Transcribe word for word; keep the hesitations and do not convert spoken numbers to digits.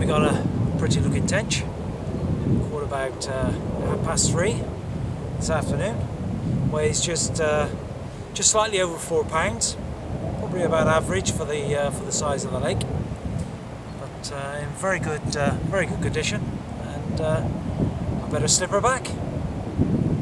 we got a pretty looking tench. Caught about uh, half past three this afternoon. Weighs just uh, just slightly over four pounds. Probably about average for the uh, for the size of the lake, but uh, in very good uh, very good condition. And uh, I better slip her back.